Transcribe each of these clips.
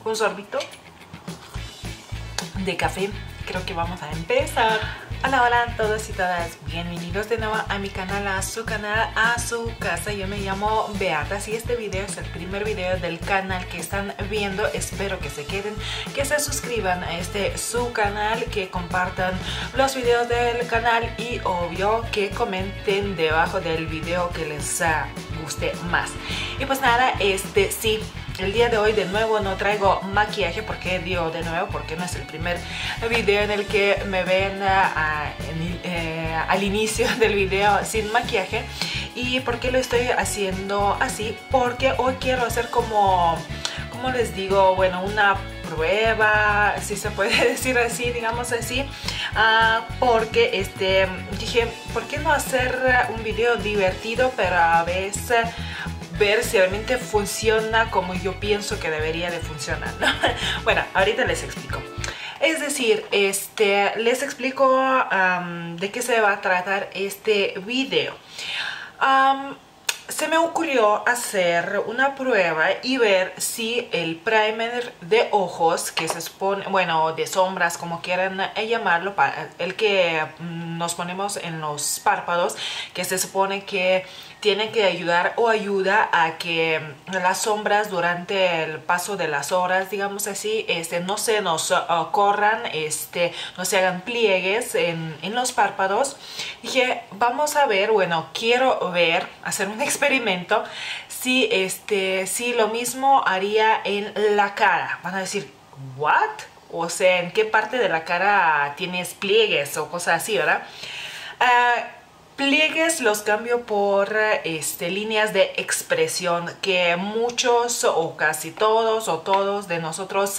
un sorbito de café. Creo que vamos a empezar. Hola, hola a todos y todas, bienvenidos de nuevo a mi canal, a su canal, a su casa. Yo me llamo Beata. Si este video es el primer video del canal que están viendo, espero que se queden, que se suscriban a su canal, que compartan los videos del canal y obvio que comenten debajo del video que les guste más. Y pues nada, sí, el día de hoy de nuevo no traigo maquillaje. Porque digo de nuevo, porque no es el primer video en el que me ven al inicio del video sin maquillaje. ¿Y por qué lo estoy haciendo así? Porque hoy quiero hacer como les digo, bueno, una prueba, si se puede decir así, digamos así, porque dije, ¿por qué no hacer un video divertido, pero a veces ver si realmente funciona como yo pienso que debería de funcionar, ¿no? Bueno, ahorita les explico. Es decir, les explico de qué se va a tratar este video. Se me ocurrió hacer una prueba y ver si el primer de ojos, que se supone, bueno, de sombras, como quieran llamarlo, el que nos ponemos en los párpados, que se supone que tiene que ayudar o ayuda a que las sombras durante el paso de las horas, digamos así, no se nos corran, no se hagan pliegues en los párpados. Dije, vamos a ver, bueno, quiero ver, hacer un experimento, si lo mismo haría en la cara. Van a decir, ¿what? O sea, ¿en qué parte de la cara tienes pliegues o cosas así, verdad? Pliegues los cambio por líneas de expresión que muchos o casi todos de nosotros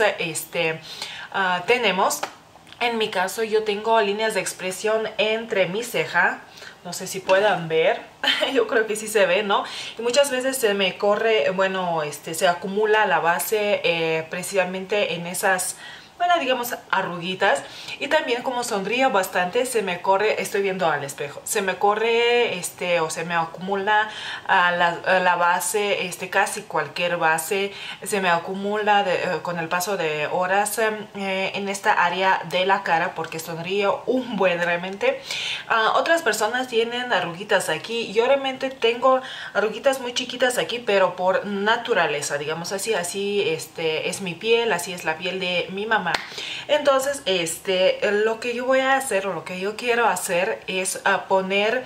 tenemos. En mi caso yo tengo líneas de expresión entre mi ceja. No sé si puedan ver, yo creo que sí se ve, ¿no? Y muchas veces se me corre, bueno, se acumula la base precisamente en esas, bueno, digamos, arruguitas. Y también como sonrío bastante, se me corre, estoy viendo al espejo, se me corre, o se me acumula la base, casi cualquier base, se me acumula con el paso de horas en esta área de la cara, porque sonrío un buen realmente. Otras personas tienen arruguitas aquí. Yo realmente tengo arruguitas muy chiquitas aquí, pero por naturaleza, digamos así, es mi piel, así es la piel de mi mamá. Entonces, lo que yo voy a hacer, o lo que yo quiero hacer, es poner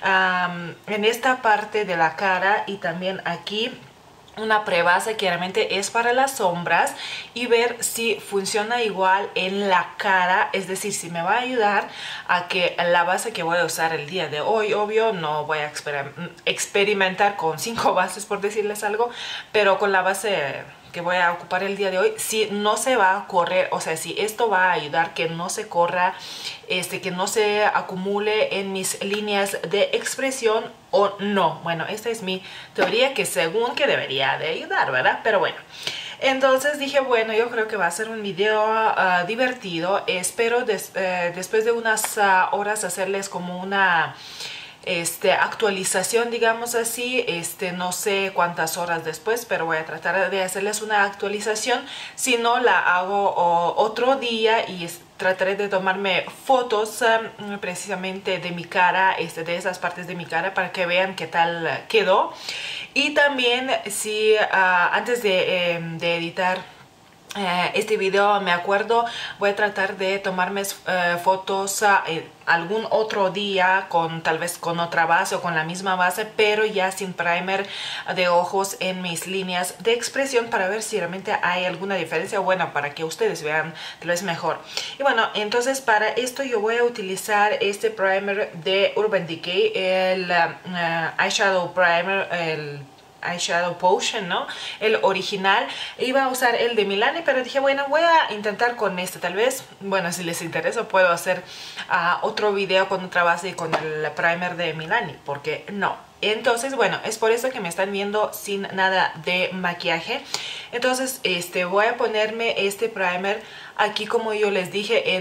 en esta parte de la cara y también aquí una prebase que realmente es para las sombras, y ver si funciona igual en la cara. Es decir, si me va a ayudar a que la base que voy a usar el día de hoy, obvio no voy a experimentar con 5 bases, por decirles algo, pero con la base que voy a ocupar el día de hoy, si no se va a correr, o sea, si esto va a ayudar que no se corra, que no se acumule en mis líneas de expresión o no. Bueno, esta es mi teoría, que según que debería de ayudar, ¿verdad? Pero bueno, entonces dije, bueno, yo creo que va a ser un video divertido. Espero después de unas horas hacerles como una actualización, digamos así, no sé cuántas horas después, pero voy a tratar de hacerles una actualización. Si no, la hago otro día y trataré de tomarme fotos precisamente de mi cara, de esas partes de mi cara, para que vean qué tal quedó. Y también, si antes de editar este video, me acuerdo, voy a tratar de tomarme fotos algún otro día, tal vez con otra base o con la misma base, pero ya sin primer de ojos en mis líneas de expresión, para ver si realmente hay alguna diferencia, bueno, para que ustedes vean tal vez mejor. Y bueno, entonces para esto yo voy a utilizar este primer de Urban Decay, el Eyeshadow Primer, el Eyeshadow Potion, ¿no? El original. Iba a usar el de Milani, pero dije, bueno, voy a intentar con este. Tal vez, bueno, si les interesa, puedo hacer otro video con otra base y con el primer de Milani, porque no. Entonces, bueno, es por eso que me están viendo sin nada de maquillaje. Entonces, voy a ponerme este primer aquí, como yo les dije, en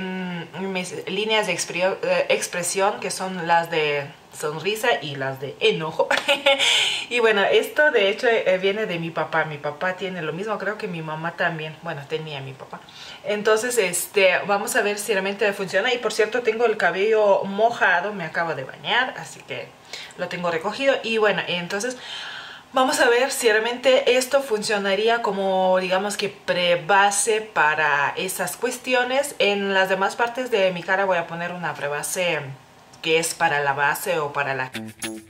mis líneas de expresión, que son las de sonrisa y las de enojo. Y bueno, esto de hecho viene de mi papá. Mi papá tiene lo mismo, creo que mi mamá también. Bueno, tenía mi papá. Entonces, vamos a ver si realmente funciona. Y por cierto, tengo el cabello mojado, me acabo de bañar, así que lo tengo recogido. Y bueno, entonces vamos a ver si realmente esto funcionaría como, digamos que prebase para esas cuestiones. En las demás partes de mi cara voy a poner una prebase que es para la base o para la...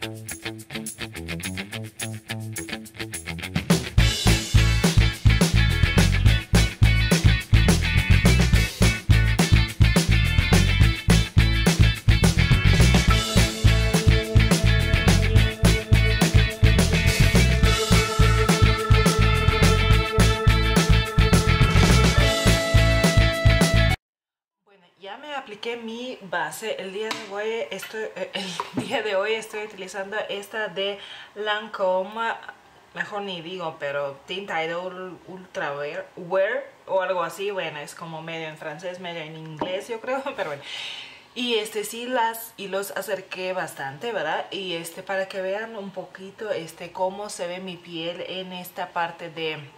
Ya me apliqué mi base. El día de hoy estoy utilizando esta de Lancôme, mejor ni digo, pero Tint Idol Ultra Wear o algo así. Bueno, es como medio en francés, medio en inglés, yo creo, pero bueno. Y sí los acerqué bastante, ¿verdad? Y para que vean un poquito cómo se ve mi piel en esta parte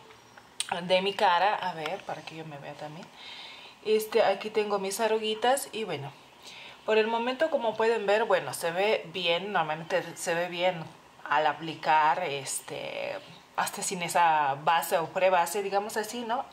de mi cara. A ver, para que yo me vea también. Aquí tengo mis arruguitas y bueno, por el momento, como pueden ver, bueno, se ve bien. Normalmente se ve bien al aplicar hasta sin esa base o prebase, digamos así, ¿no?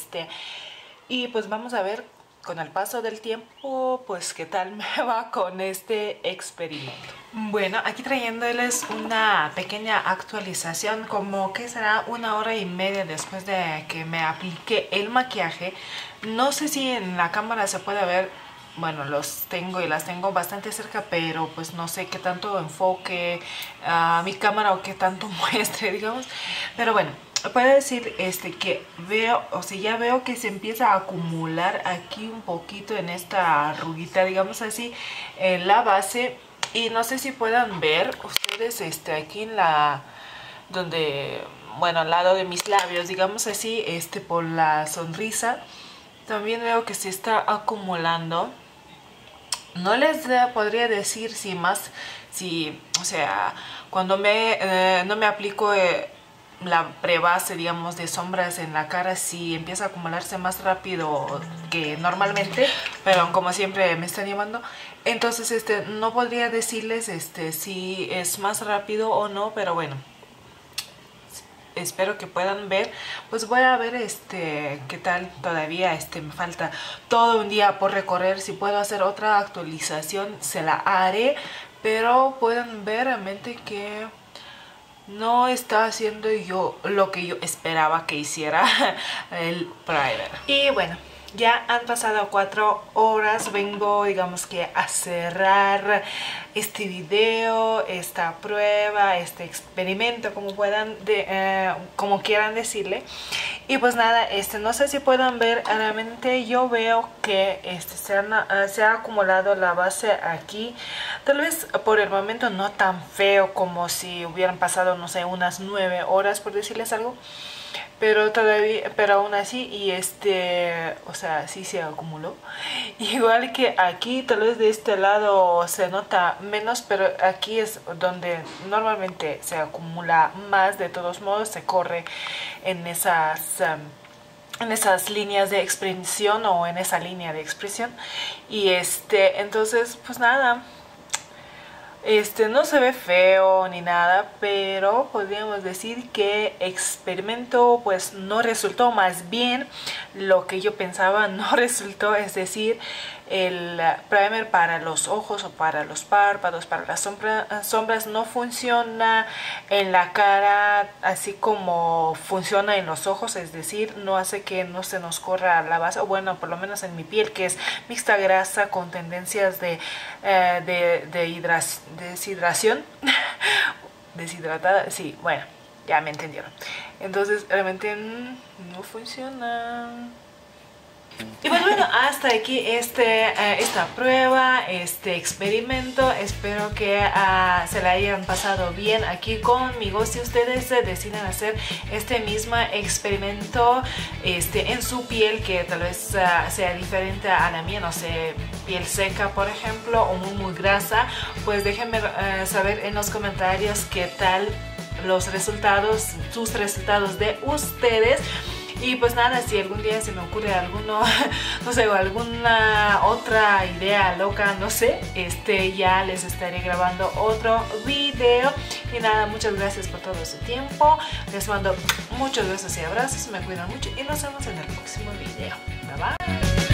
Y pues vamos a ver con el paso del tiempo pues qué tal me va con este experimento. Bueno, aquí trayéndoles una pequeña actualización, como que será 1 hora y media después de que me apliqué el maquillaje. No sé si en la cámara se puede ver, bueno, las tengo bastante cerca, pero pues no sé qué tanto enfoque mi cámara o qué tanto muestre, digamos. Pero bueno, puedo decir que veo, o sea, ya veo que se empieza a acumular aquí un poquito en esta arruguita, digamos así, en la base. Y no sé si puedan ver ustedes aquí en donde, bueno, al lado de mis labios, digamos así, por la sonrisa, también veo que se está acumulando. No les podría decir o sea, cuando no me aplico la prebase, digamos, de sombras en la cara, si empieza a acumularse más rápido que normalmente, pero como siempre me están llamando, entonces no podría decirles si es más rápido o no, pero bueno, espero que puedan ver. Pues voy a ver qué tal. Todavía me falta todo un día por recorrer. Si puedo hacer otra actualización se la haré, pero pueden ver realmente que no está haciendo yo lo que yo esperaba que hiciera el primer. Y bueno, ya han pasado 4 horas, vengo, digamos que a cerrar este video, esta prueba, este experimento, como como quieran decirle. Y pues nada, no sé si puedan ver, realmente yo veo que se ha acumulado la base aquí. Tal vez por el momento no tan feo como si hubieran pasado, no sé, unas 9 horas, por decirles algo. Pero aún así, y o sea, sí se acumuló. Igual que aquí, tal vez de este lado se nota menos, pero aquí es donde normalmente se acumula más. De todos modos, se corre en esas líneas de expresión o en esa línea de expresión. Y entonces, pues nada. No se ve feo ni nada, pero podríamos decir que experimento pues no resultó, más bien lo que yo pensaba no resultó, es decir, el primer para los ojos o para los párpados, para las sombras no funciona en la cara así como funciona en los ojos, es decir, no hace que no se nos corra la base, o bueno, por lo menos en mi piel, que es mixta grasa con tendencias de deshidratación deshidratada, sí, bueno, ya me entendieron. Entonces realmente no funciona. Y pues bueno, hasta aquí esta prueba, este experimento. Espero que se la hayan pasado bien aquí conmigo. Si ustedes deciden hacer este mismo experimento en su piel, que tal vez sea diferente a la mía, no sé, piel seca por ejemplo, o muy grasa, pues déjenme saber en los comentarios qué tal los resultados, sus resultados de ustedes. Y pues nada, si algún día se me ocurre alguno, no sé, o alguna otra idea loca, no sé, ya les estaré grabando otro video. Y nada, muchas gracias por todo su tiempo. Les mando muchos besos y abrazos, me cuidan mucho y nos vemos en el próximo video. Bye bye.